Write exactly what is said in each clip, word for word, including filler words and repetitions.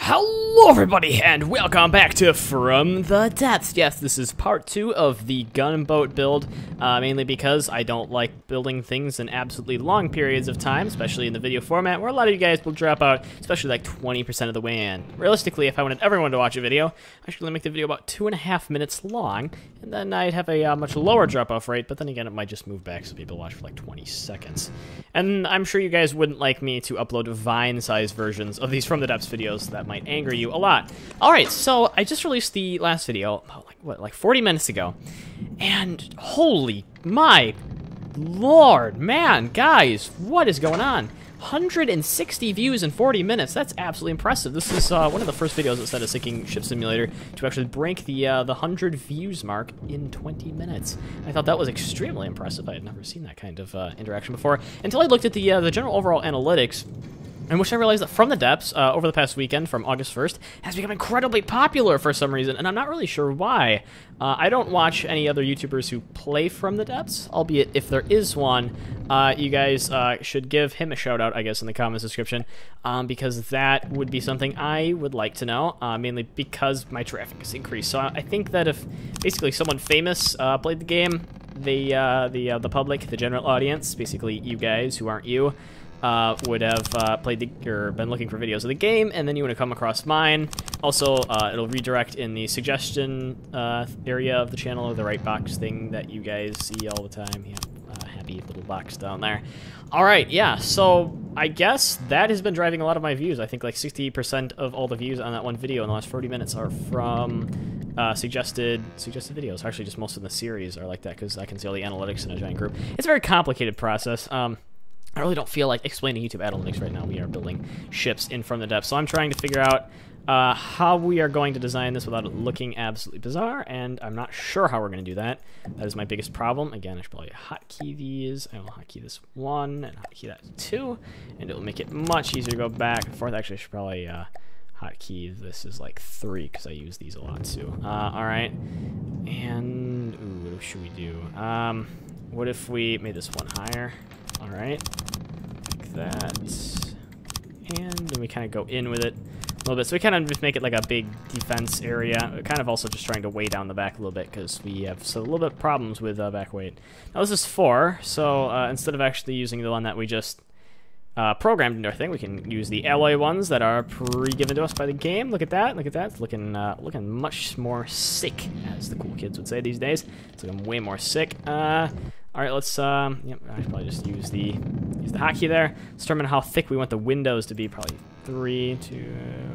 Hello everybody, and welcome back to From the Depths. Yes, this is part two of the Gunboat build, uh, mainly because I don't like building things in absolutely long periods of time, especially in the video format, where a lot of you guys will drop out, especially like twenty percent of the way in. Realistically, if I wanted everyone to watch a video, I should really make the video about two and a half minutes long, and then I'd have a uh, much lower drop-off rate, but then again, it might just move back so people watch for like twenty seconds. And I'm sure you guys wouldn't like me to upload Vine-sized versions of these From the Depths videos. That might anger you a lot. Alright, so I just released the last video, like, what, like forty minutes ago, and holy my lord, man, guys, what is going on? one hundred sixty views in forty minutes. That's absolutely impressive. This is uh, one of the first videos that said a sinking ship simulator to actually break the uh, the one hundred views mark in twenty minutes. I thought that was extremely impressive. I had never seen that kind of uh, interaction before until I looked at the uh, the general overall analytics, in which I realized that From the Depths, uh, over the past weekend, from August first, has become incredibly popular for some reason, and I'm not really sure why. Uh, I don't watch any other YouTubers who play From the Depths, albeit if there is one, uh, you guys uh, should give him a shout-out, I guess, in the comments description, um, because that would be something I would like to know, uh, mainly because my traffic has increased. So I think that if basically someone famous uh, played the game, the, uh, the, uh, the public, the general audience, basically you guys who aren't you, Uh, would have uh, played the, or been looking for videos of the game, and then you would have come across mine. Also, uh, it'll redirect in the suggestion uh, area of the channel, the right box thing that you guys see all the time. Yeah, uh, happy little box down there. All right, yeah, so I guess that has been driving a lot of my views. I think like sixty percent of all the views on that one video in the last forty minutes are from uh, suggested suggested videos. Actually, just most of the series are like that, because I can see all the analytics in a giant group. It's a very complicated process. Um, I really don't feel like explaining YouTube analytics right now. We are building ships in From the Depths, so I'm trying to figure out uh, how we are going to design this without it looking absolutely bizarre, and I'm not sure how we're going to do that. That is my biggest problem. Again, I should probably hotkey these. I will hotkey this one and hotkey that two, and it will make it much easier to go back and forth. Actually, I should probably uh, hotkey this is like three, because I use these a lot too. Uh, all right, and ooh, what should we do? Um, what if we made this one higher? All right, like that, and then we kind of go in with it a little bit. So we kind of just make it like a big defense area. We're kind of also just trying to weigh down the back a little bit, because we have so a little bit of problems with uh, back weight. Now this is four, so uh, instead of actually using the one that we just uh, programmed into our thing, we can use the alloy ones that are pre-given to us by the game. Look at that! Look at that! It's looking uh, looking much more sick, as the cool kids would say these days. It's looking way more sick. Uh, All right, let's, um, yep, I should probably just use the, use the hotkey there. Let's determine how thick we want the windows to be. Probably three, two,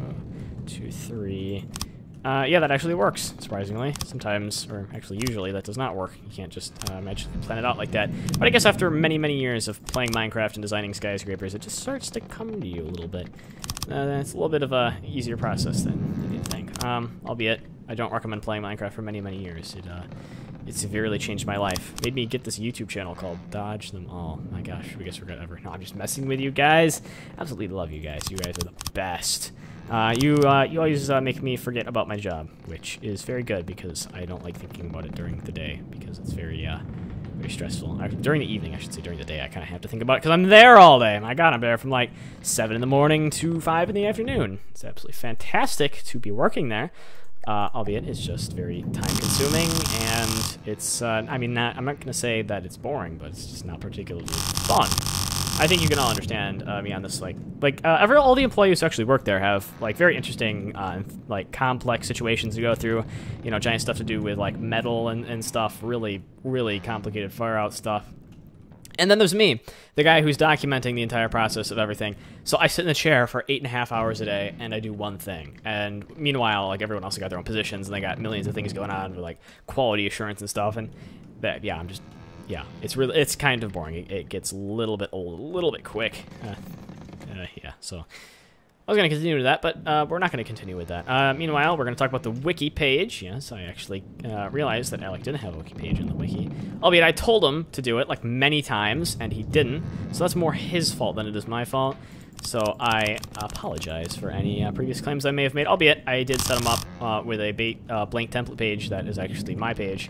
two, three. Uh, yeah, that actually works, surprisingly. Sometimes, or actually usually, that does not work. You can't just uh, magically plan it out like that. But I guess after many, many years of playing Minecraft and designing skyscrapers, it just starts to come to you a little bit. Uh, it's a little bit of a easier process than, than you'd think. Um, albeit, I don't recommend playing Minecraft for many, many years. It, uh, It severely changed my life. Made me get this YouTube channel called Dodge Them All. My gosh, I guess we're gonna ever. No, I'm just messing with you guys. Absolutely love you guys. You guys are the best. Uh, you uh, you always uh, make me forget about my job, which is very good, because I don't like thinking about it during the day, because it's very uh, very stressful. Actually, during the evening, I should say. During the day, I kind of have to think about it, because I'm there all day. My God, I'm there from like seven in the morning to five in the afternoon. It's absolutely fantastic to be working there. Uh, albeit it's just very time-consuming, and it's, uh, I mean, not, I'm not going to say that it's boring, but it's just not particularly fun. I think you can all understand uh, me on this, like, like uh, every, all the employees who actually work there have, like, very interesting, uh, like, complex situations to go through, you know, giant stuff to do with, like, metal and, and stuff, really, really complicated far-out stuff. And then there's me, the guy who's documenting the entire process of everything. So I sit in the chair for eight and a half hours a day, and I do one thing. And meanwhile, like, everyone else has got their own positions, and they got millions of things going on with, like, quality assurance and stuff. And that, yeah, I'm just, yeah, it's really, it's kind of boring. It, it gets a little bit old, a little bit quick. Uh, uh, yeah, so I was going to continue with that, but uh, we're not going to continue with that. Uh, meanwhile, we're going to talk about the wiki page. Yes, I actually uh, realized that Alec didn't have a wiki page in the wiki. Albeit I told him to do it, like, many times, and he didn't. So that's more his fault than it is my fault. So I apologize for any uh, previous claims I may have made. Albeit I did set him up uh, with a bait, uh, blank template page that is actually my page.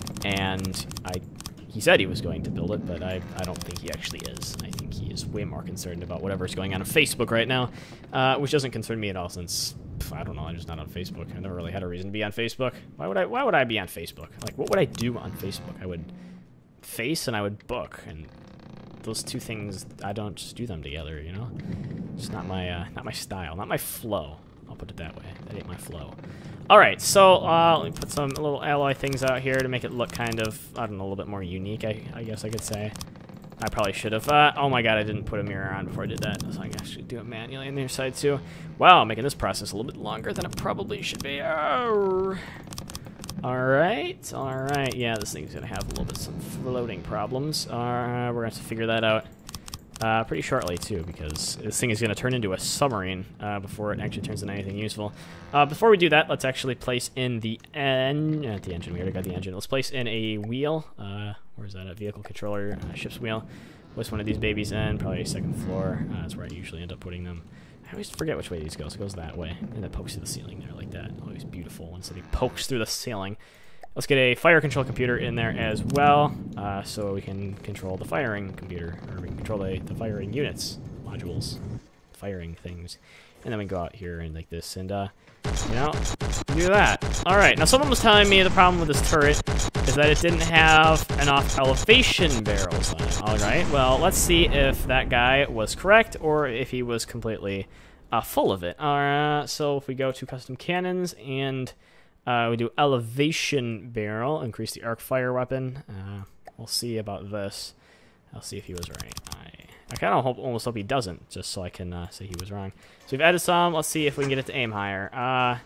And I he said he was going to build it, but I, I don't think he actually is. I think he is way more concerned about whatever's going on on Facebook right now, uh, which doesn't concern me at all, since I don't know. I'm just not on Facebook. I never really had a reason to be on Facebook. Why would I? Why would I be on Facebook? Like, what would I do on Facebook? I would face and I would book, and those two things, I don't just do them together. You know, it's not my uh, not my style, not my flow. I'll put it that way. That ain't my flow. All right, so uh, let me put some little alloy things out here to make it look kind of, I don't know, a little bit more unique. I, I guess I could say. I probably should have. Uh, oh my god, I didn't put a mirror on before I did that. So I can actually do it manually on the other side too. Wow, making this process a little bit longer than it probably should be. Oh. All right, all right. Yeah, this thing's gonna have a little bit some floating problems. Uh, we're gonna have to figure that out uh, pretty shortly too, because this thing is gonna turn into a submarine uh, before it actually turns into anything useful. Uh, before we do that, let's actually place in the en uh, the engine. We already got the engine. Let's place in a wheel. Uh, Where's that? A vehicle controller, uh, ship's wheel. Place one of these babies in, probably second floor. Uh, that's where I usually end up putting them. I always forget which way these goes. It goes that way, and it pokes through the ceiling there like that. Always beautiful when something pokes through the ceiling. Let's get a fire control computer in there as well, uh, so we can control the firing computer, or we can control the, the firing units, modules, firing things. And then we go out here and like this, and uh, you know, do that. All right, now someone was telling me the problem with this turret is that it didn't have enough elevation barrels on it. All right, well, let's see if that guy was correct or if he was completely uh, full of it. All right, so if we go to custom cannons and uh, we do elevation barrel, increase the arc fire weapon, uh, we'll see about this. I'll see if he was right. I, I kind of hope, almost hope he doesn't, just so I can uh, say he was wrong. So we've added some. Let's see if we can get it to aim higher. Uh,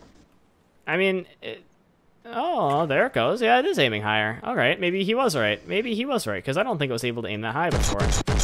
I mean, it, oh, there it goes. Yeah, it is aiming higher. All right, maybe he was right. Maybe he was right, because I don't think it was able to aim that high before.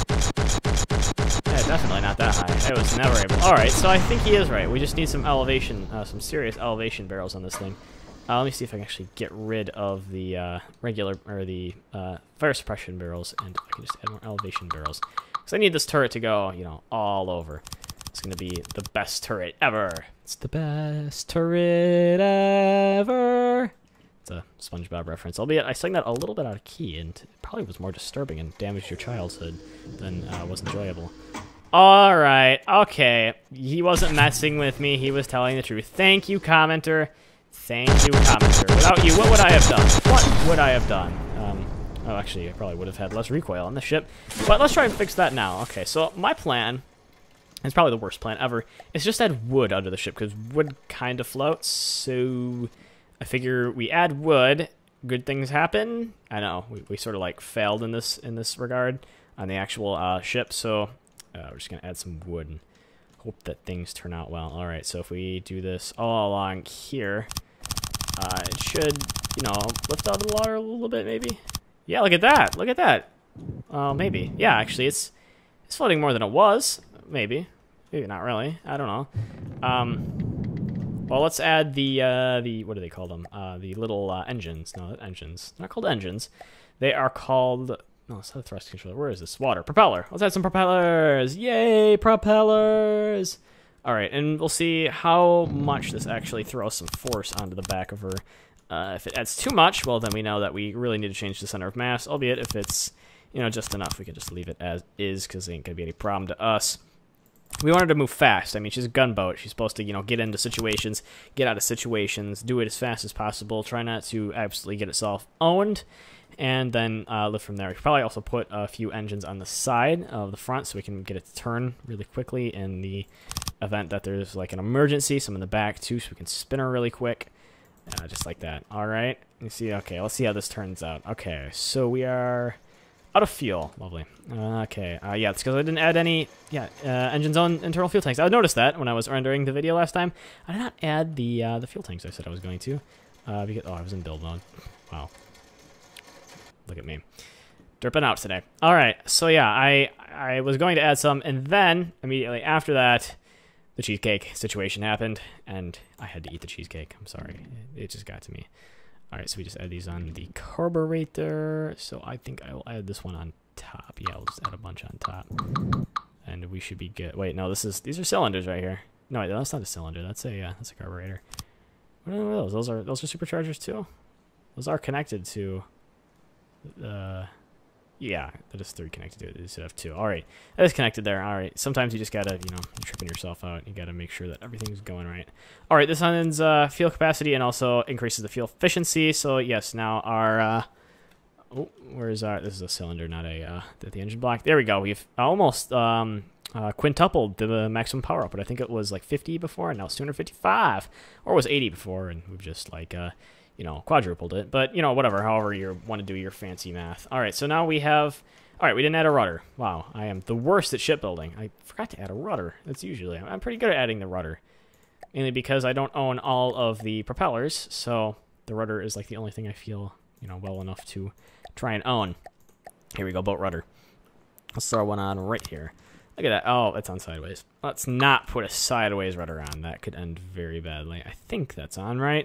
Yeah, definitely not that high. It was never able. All right, so I think he is right. We just need some elevation, uh, some serious elevation barrels on this thing. Uh, let me see if I can actually get rid of the uh, regular, or the uh, fire suppression barrels, and I can just add more elevation barrels. Because I need this turret to go, you know, all over. It's going to be the best turret ever. It's the best turret ever. It's a SpongeBob reference. Albeit, I sang that a little bit out of key, and it probably was more disturbing and damaged your childhood than uh, was enjoyable. All right, okay. He wasn't messing with me. He was telling the truth. Thank you, commenter. Thank you, commenter. Without you, what would I have done? What would I have done? Um, oh, actually, I probably would have had less recoil on the ship. But let's try and fix that now. Okay, so my plan, it's probably the worst plan ever, is just add wood under the ship, because wood kind of floats. So I figure we add wood, good things happen. I know, we, we sort of like failed in this in this regard on the actual uh, ship, so uh, we're just going to add some wood and hope that things turn out well. All right, so if we do this all along here, uh, it should, you know, lift out of the water a little bit, maybe. Yeah, look at that. Look at that. Oh, uh, maybe. Yeah, actually, it's it's floating more than it was. Maybe. Maybe not really. I don't know. Um, well, let's add the, uh, the what do they call them? Uh, the little uh, engines. No, not engines. They're not called engines. They are called... No, it's not a thrust controller. Where is this? Water. Propeller. Let's add some propellers. Yay, propellers. All right, and we'll see how much this actually throws some force onto the back of her. Uh, if it adds too much, well, then we know that we really need to change the center of mass, albeit if it's, you know, just enough, we can just leave it as is, because there ain't going to be any problem to us. We want her to move fast. I mean, she's a gunboat. She's supposed to, you know, get into situations, get out of situations, do it as fast as possible, try not to absolutely get itself owned, and then uh, live from there. We should probably also put a few engines on the side of the front so we can get it to turn really quickly in the event that there's like an emergency. Some in the back too, so we can spin her really quick, uh, just like that. All right, you see. Okay, let's see how this turns out. Okay, so we are out of fuel. Lovely. Uh, okay, uh, yeah, it's because I didn't add any. Yeah, uh, engines on internal fuel tanks. I noticed that when I was rendering the video last time. I did not add the uh, the fuel tanks I said I was going to. Uh, because oh, I was in build mode. Wow. Look at me. Derping out today. All right, so yeah, I I was going to add some, and then immediately after that, the cheesecake situation happened, and I had to eat the cheesecake. I'm sorry. It just got to me. All right, so we just add these on the carburetor. So I think I will add this one on top. Yeah, I'll just add a bunch on top. And we should be good. Wait, no, this is these are cylinders right here. No, wait, that's not a cylinder. That's a uh, that's a carburetor. What are those? Those are those are superchargers too? Those are connected to uh Yeah, that is three connected to it. It should have two. All right, that is connected there. All right, sometimes you just gotta, you know, you're tripping yourself out. You gotta make sure that everything's going right. All right, this ends uh, fuel capacity and also increases the fuel efficiency. So yes, now our, uh, oh, where's our, this is a cylinder, not a, uh, the engine block. There we go. We've almost um, uh, quintupled the maximum power output. I think it was like fifty before, and now it's two hundred fifty-five, or it was eighty before, and we've just like, uh, you know, quadrupled it, but, you know, whatever, however you want to do your fancy math. All right, so now we have, all right, we didn't add a rudder. Wow, I am the worst at shipbuilding. I forgot to add a rudder. That's usually, I'm pretty good at adding the rudder, mainly because I don't own all of the propellers, so the rudder is like the only thing I feel, you know, well enough to try and own. Here we go, boat rudder. Let's throw one on right here. Look at that. Oh, it's on sideways. Let's not put a sideways rudder on. That could end very badly. I think that's on, right?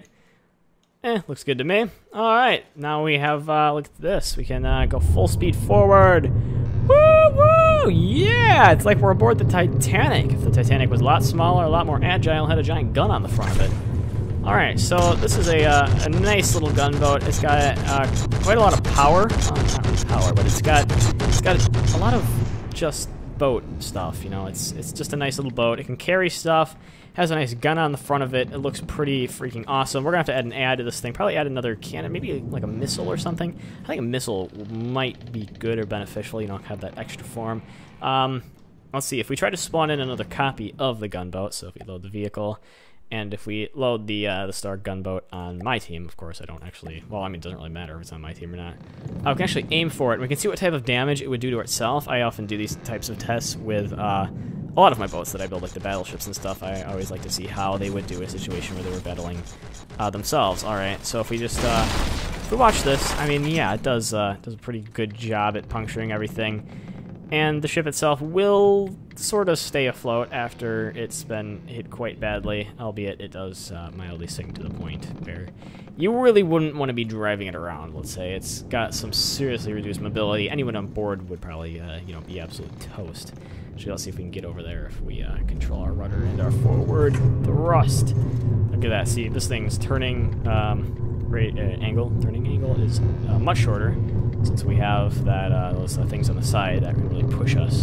Eh, looks good to me. All right, now we have, uh, look at this. We can uh, go full speed forward. Woo, woo, yeah! It's like we're aboard the Titanic. If the Titanic was a lot smaller, a lot more agile, and had a giant gun on the front of it. All right, so this is a, uh, a nice little gunboat. It's got uh, quite a lot of power. Uh, not really power, but it's got, it's got a lot of just boat stuff, you know. It's, it's just a nice little boat. It can carry stuff. Has a nice gun on the front of it. It looks pretty freaking awesome. We're gonna have to add an add to this thing. Probably add another cannon, maybe like a missile or something. I think a missile might be good or beneficial, you know, have that extra form. Um, let's see, if we try to spawn in another copy of the gunboat, so if we load the vehicle, and if we load the uh, the Star gunboat on my team, of course I don't actually, well, I mean, it doesn't really matter if it's on my team or not. Uh, we can actually aim for it. We can see what type of damage it would do to itself. I often do these types of tests with uh, a lot of my boats that I build, like the battleships and stuff. I always like to see how they would do in a situation where they were battling uh, themselves. All right, so if we just uh, if we watch this, I mean, yeah, it does uh, does a pretty good job at puncturing everything, and the ship itself will sort of stay afloat after it's been hit quite badly, albeit it does uh, mildly sink to the point where you really wouldn't want to be driving it around. Let's say it's got some seriously reduced mobility. Anyone on board would probably, uh, you know, be absolute toast. Actually, let's see if we can get over there if we uh, control our rudder and our forward thrust. Look at that. See, this thing's turning um, right uh, angle. Turning angle is uh, much shorter since we have that uh, those uh, things on the side that can really push us.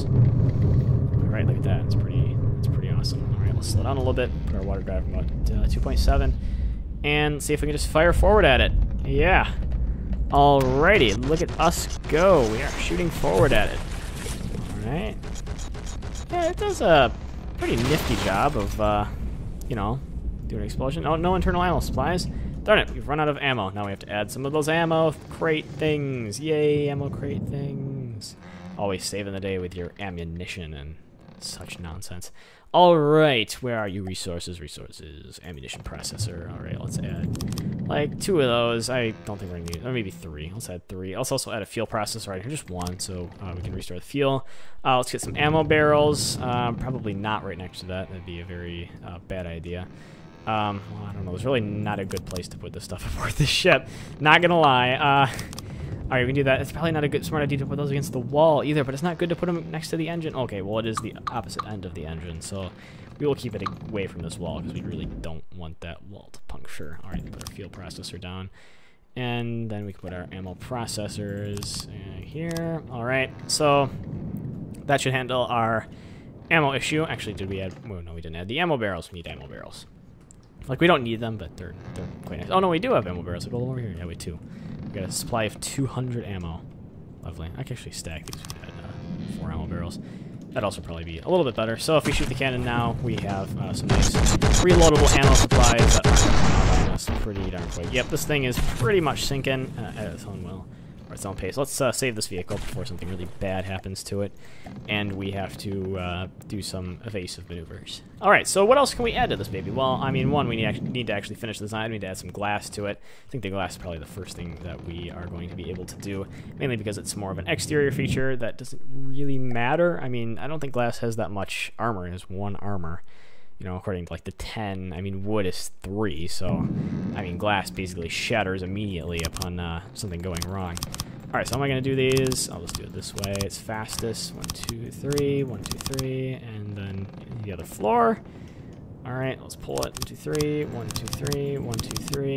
All right, look at that. It's pretty. It's pretty awesome. All right, let's slow down a little bit. Put our water drive about uh, two point seven, and see if we can just fire forward at it. Yeah. Alrighty, look at us go. We are shooting forward at it. All right. Yeah, it does a pretty nifty job of, uh, you know, doing an explosion. Oh, no internal ammo supplies. Darn it, we've run out of ammo. Now we have to add some of those ammo crate things. Yay, ammo crate things. Always saving the day with your ammunition and such nonsense. All right, where are you? Resources, resources, ammunition processor. All right, let's add like two of those. I don't think we're gonna need, or maybe three. Let's add three. Let's also add a fuel processor right here, just one, so uh, we can restore the fuel. Uh, let's get some ammo barrels. Um, probably not right next to that. That'd be a very uh, bad idea. Um, well, I don't know. There's really not a good place to put this stuff aboard this ship. Not gonna lie. Uh, All right, we can do that. It's probably not a good smart idea to put those against the wall either, but it's not good to put them next to the engine. Okay, well, it is the opposite end of the engine, so we will keep it away from this wall because we really don't want that wall to puncture. All right, put our fuel processor down, and then we can put our ammo processors uh, here. All right, so that should handle our ammo issue. Actually, did we add? Well, no, we didn't add the ammo barrels. We need ammo barrels. Like, we don't need them, but they're, they're quite nice. Oh, no, we do have ammo barrels. We go over here. Yeah, we do. We got a supply of two hundred ammo. Lovely. I can actually stack these. We had uh, four ammo barrels. That'd also probably be a little bit better. So if we shoot the cannon now, we have uh, some nice reloadable ammo supplies that are allowing us pretty darn quick. Yep, this thing is pretty much sinking uh, at its own will. Or its own pace. Let's uh, save this vehicle before something really bad happens to it. And we have to uh, do some evasive maneuvers. Alright, so what else can we add to this baby? Well, I mean, one, we need, need to actually finish the design. We need to add some glass to it. I think the glass is probably the first thing that we are going to be able to do. Mainly because it's more of an exterior feature that doesn't really matter. I mean, I don't think glass has that much armor. It has one armor. You know, according to like the ten, I mean, wood is three, so, I mean, glass basically shatters immediately upon uh, something going wrong. Alright, so how am I going to do these? I'll just do it this way. It's fastest. One, two, three. One, two, three. And then the other floor. Alright, let's pull it. One, two, three. One, two, three. One, two, three.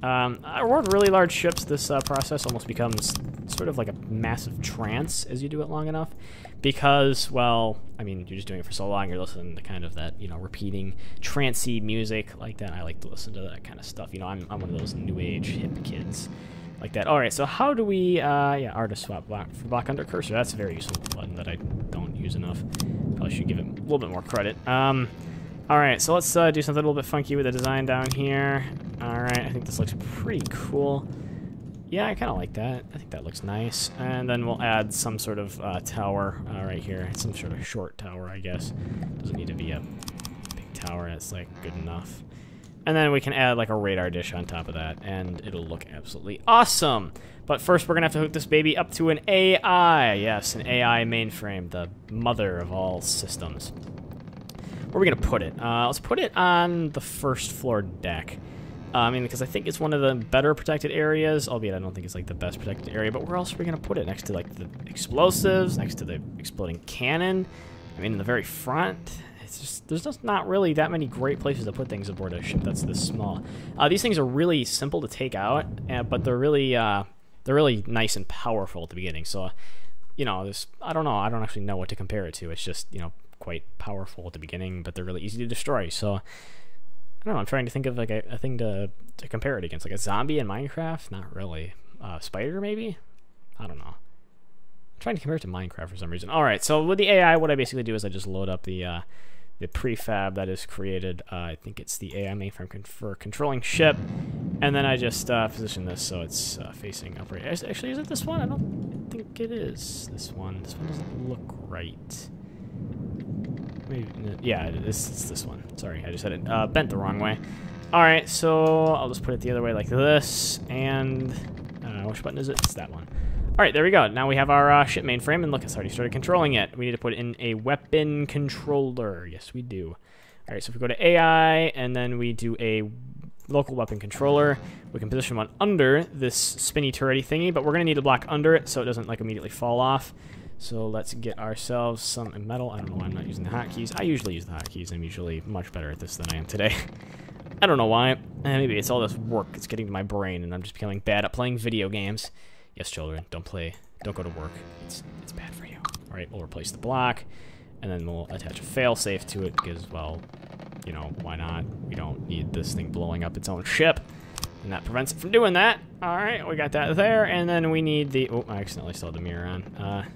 Um, aboard really large ships, this uh, process almost becomes sort of like a massive trance as you do it long enough. Because, well, I mean, you're just doing it for so long, you're listening to kind of that, you know, repeating trancey music like that. I like to listen to that kind of stuff. You know, I'm, I'm one of those new age hip kids like that. All right, so how do we, uh, yeah, artist swap block for block under cursor. That's a very useful button that I don't use enough. Probably should give it a little bit more credit. Um, all right, so let's uh, do something a little bit funky with the design down here. All right, I think this looks pretty cool. Yeah, I kind of like that. I think that looks nice. And then we'll add some sort of uh, tower uh, right here. Some sort of short tower, I guess. Doesn't need to be a big tower. That's like good enough. And then we can add like a radar dish on top of that, and it'll look absolutely awesome. But first, we're gonna have to hook this baby up to an A I. Yes, an A I mainframe, the mother of all systems. Where are we gonna put it? Uh, let's put it on the first floor deck. Uh, I mean, because I think it's one of the better protected areas, albeit I don't think it's like the best protected area. But where else are we gonna put it? Next to like the explosives, next to the exploding cannon. I mean, in the very front. It's just, there's just not really that many great places to put things aboard a ship that's this small. Uh, these things are really simple to take out, uh, but they're really uh, they're really nice and powerful at the beginning. So, you know, there's I don't know, I don't actually know what to compare it to. It's just, you know, quite powerful at the beginning, but they're really easy to destroy. So, I don't know. I'm trying to think of like a, a thing to to compare it against, like a zombie in Minecraft. Not really. Uh, spider maybe. I don't know. I'm trying to compare it to Minecraft for some reason. All right. So with the A I, what I basically do is I just load up the uh, the prefab that is created. Uh, I think it's the A I mainframe con for controlling ship, and then I just uh, position this so it's uh, facing upright. Actually, is it this one? I don't think it is this one. This one doesn't look right. Maybe, yeah, it's, it's this one. Sorry, I just had it uh, bent the wrong way. All right, so I'll just put it the other way like this, and uh, which button is it? It's that one. All right, there we go. Now we have our uh, ship mainframe, and look, it's already started controlling it. We need to put in a weapon controller. Yes, we do. All right, so if we go to A I, and then we do a local weapon controller, we can position one under this spinny turrety thingy, but we're gonna need to block under it so it doesn't like immediately fall off. So let's get ourselves some metal. I don't know why I'm not using the hotkeys. I usually use the hotkeys. I'm usually much better at this than I am today. I don't know why. Eh, maybe it's all this work. It's getting to my brain, and I'm just becoming bad at playing video games. Yes, children, don't play. Don't go to work. It's it's bad for you. All right, we'll replace the block, and then we'll attach a failsafe to it because, well, you know, why not? We don't need this thing blowing up its own ship, and that prevents it from doing that. All right, we got that there, and then we need the. Oh, I accidentally still had the mirror on. Uh,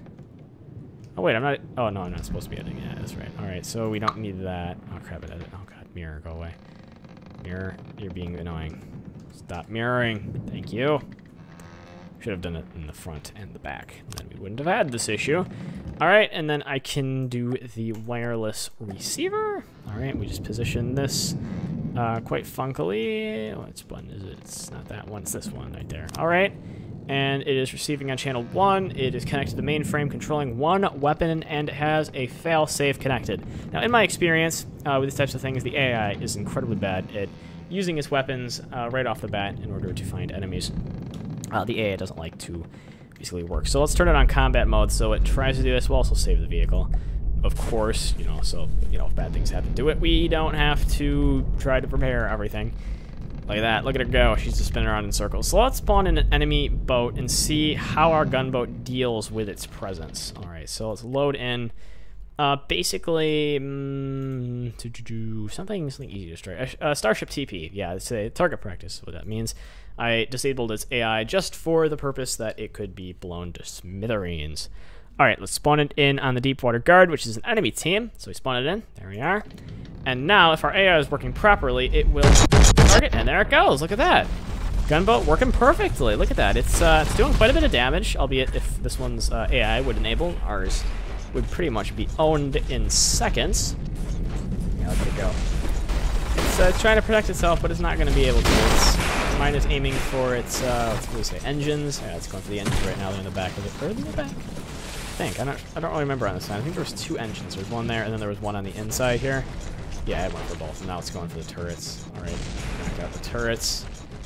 oh wait, I'm not. Oh no, I'm not supposed to be editing. Yeah, that's right. All right, so we don't need that. Oh crap! It edit. Oh god, mirror, go away. Mirror, you're being annoying. Stop mirroring. Thank you. Should have done it in the front and the back. Then we wouldn't have had this issue. All right, and then I can do the wireless receiver. All right, we just position this uh, quite funkily. Which button is it? It's not that one. It's this one right there. All right, and it is receiving on channel one. It is connected to the mainframe, controlling one weapon, and it has a fail-safe connected. Now, in my experience uh, with these types of things, the A I is incredibly bad at using its weapons uh, right off the bat in order to find enemies. Uh, the A I doesn't like to basically work. So let's turn it on combat mode so it tries to do this. We'll also save the vehicle, of course, you know, so, you know, if bad things happen to it, we don't have to try to prepare everything. Like that. Look at her go. She's just spinning around in circles. So let's spawn in an enemy boat and see how our gunboat deals with its presence. All right, so let's load in. Uh, basically, mm, to do something, something easy to destroy. Uh, Starship T P. Yeah, it's a target practice. What that means. I disabled its A I just for the purpose that it could be blown to smithereens. All right, let's spawn it in on the Deepwater Guard, which is an enemy team. So we spawn it in. There we are. And now, if our A I is working properly, it will target, and there it goes. Look at that. Gunboat working perfectly. Look at that. It's uh, it's doing quite a bit of damage, albeit if this one's uh, A I would enable, ours would pretty much be owned in seconds. Yeah, look at it go. It's uh, trying to protect itself, but it's not going to be able to. It's, mine is aiming for its, uh, what do we say, engines. Yeah, it's going for the engines right now. They're in the back of it. Or in the back? I think. I don't, I don't really remember on this side. I think there was two engines. There was one there, and then there was one on the inside here. Yeah, I went for both, and now it's going for the turrets. All right, knock out the turrets.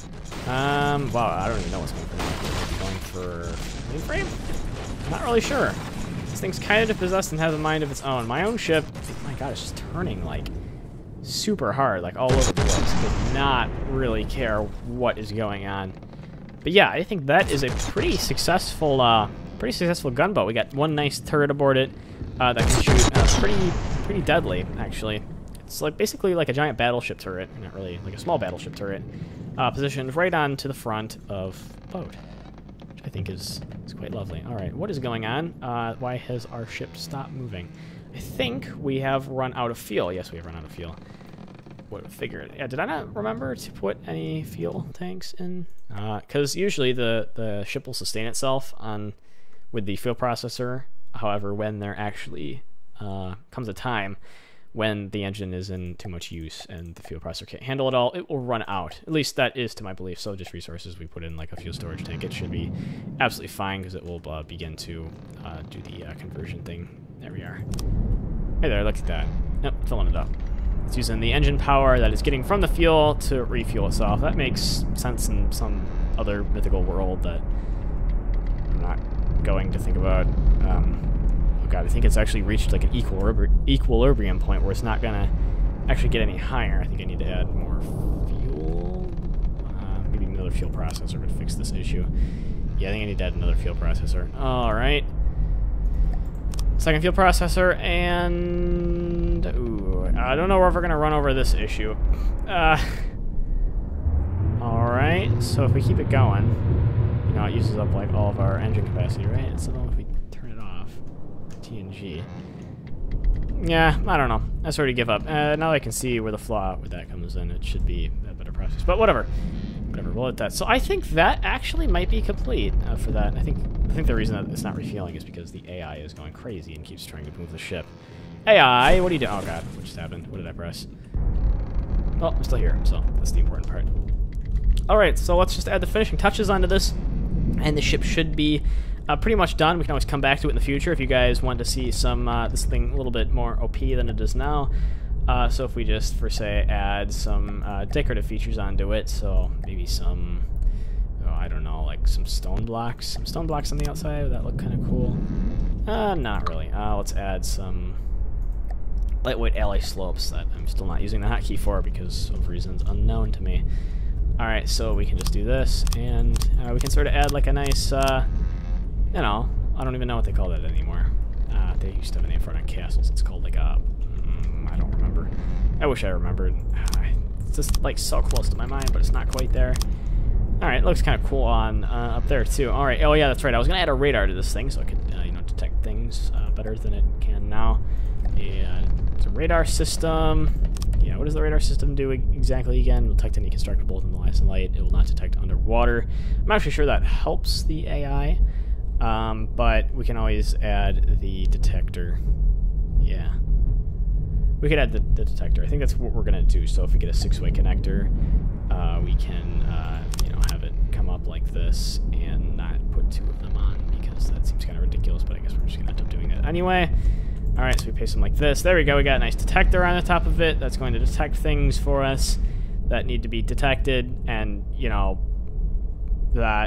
Um, wow, I don't even know what's going for now. Going for mainframe? I'm not really sure. This thing's kind of possessed and has a mind of its own. My own ship, oh my god, it's just turning like super hard, like all over the place. Does not really care what is going on. But yeah, I think that is a pretty successful, uh, pretty successful gunboat. We got one nice turret aboard it uh, that can shoot uh, pretty, pretty deadly, actually. It's like basically like a giant battleship turret, not really like a small battleship turret, uh, positioned right on to the front of the boat, which I think is is quite lovely. All right, what is going on? Uh, why has our ship stopped moving? I think we have run out of fuel. Yes, we have run out of fuel. Would have figured. Yeah, did I not remember to put any fuel tanks in? Because uh, usually the the ship will sustain itself on with the fuel processor. However, when there actually uh, comes a time when the engine is in too much use and the fuel processor can't handle it all, it will run out. At least that is to my belief. So just resources, we put in like a fuel storage tank. It should be absolutely fine because it will uh, begin to uh, do the uh, conversion thing. There we are. Hey there, look at that. Yep, filling it up. It's using the engine power that it's getting from the fuel to refuel itself. That makes sense in some other mythical world that I'm not going to think about. Um, oh god, I think it's actually reached like an equilibri equilibrium point where it's not going to actually get any higher. I think I need to add more fuel. Uh, maybe another fuel processor would fix this issue. Yeah, I think I need to add another fuel processor. Alright. Second fuel processor, and ooh, I don't know where we're gonna run over this issue. Uh, all right, so if we keep it going, you know, it uses up like all of our engine capacity, right? So if we turn it off, T N G. Yeah, I don't know. I sort of give up. Uh, now I can see where the flaw with that comes in. It should be a better process, but whatever. Whatever, we'll let that. So I think that actually might be complete uh, for that. I think I think the reason that it's not refueling is because the A I is going crazy and keeps trying to move the ship. A I, what are you doing? Oh god, what just happened? What did I press? Oh, I'm still here, so that's the important part. Alright, so let's just add the finishing touches onto this, and the ship should be uh, pretty much done. We can always come back to it in the future if you guys want to see some uh, this thing a little bit more O P than it is now. Uh, so if we just, for say, add some uh, decorative features onto it, so maybe some, oh, I don't know, like some stone blocks, some stone blocks on the outside, would that look kind of cool? Uh, not really. Uh, let's add some lightweight alloy slopes that I'm still not using the hotkey for because of reasons unknown to me. Alright, so we can just do this, and uh, we can sort of add like a nice, uh, you know, I don't even know what they call that anymore. Uh, they used to have a name for it on castles. It's called like a, I don't remember. I wish I remembered. It's just like so close to my mind, but it's not quite there. Alright, it looks kind of cool on uh, up there too. Alright, oh yeah, that's right. I was going to add a radar to this thing so it could, uh, you know, detect things uh, better than it can now. Yeah, it's a radar system. Yeah, what does the radar system do exactly again? It will detect any constructibles in the light and light. It will not detect underwater. I'm not actually sure that helps the A I, um, but we can always add the detector. Yeah. We could add the, the detector. I think that's what we're going to do. So if we get a six-way connector, uh, we can, uh, you know, have it come up like this and not put two of them on because that seems kind of ridiculous, but I guess we're just going to end up doing that anyway. All right, so we paste them like this. There we go. We got a nice detector on the top of it that's going to detect things for us that need to be detected, and, you know, that.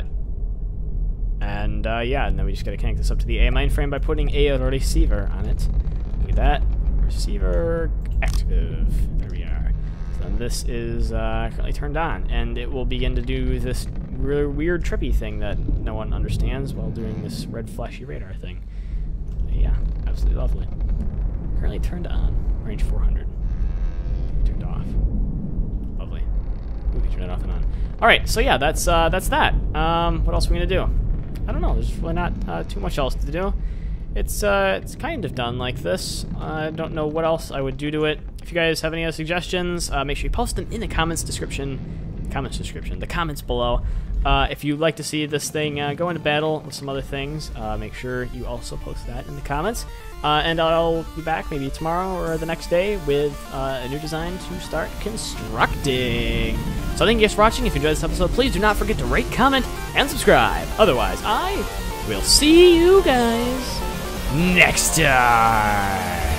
And, uh, yeah, and then we just got to connect this up to the A I mainframe by putting a receiver on it. Look at that. Receiver active. There we are. So this is uh, currently turned on, and it will begin to do this really weird, trippy thing that no one understands while doing this red flashy radar thing. Yeah, absolutely lovely. Currently turned on. Range four hundred. Turned off. Lovely. Ooh, we turn it off and on. All right, so yeah, that's uh, that's that. Um, what else are we gonna do? I don't know. There's really not uh, too much else to do. It's uh, it's kind of done like this. I don't know what else I would do to it. If you guys have any other suggestions, uh, make sure you post them in the comments description, comments description, the comments below. Uh, if you'd like to see this thing uh, go into battle with some other things, uh, make sure you also post that in the comments. Uh, and I'll be back maybe tomorrow or the next day with uh, a new design to start constructing. So thank you guys for watching. If you enjoyed this episode, please do not forget to rate, comment, and subscribe. Otherwise, I will see you guys next time.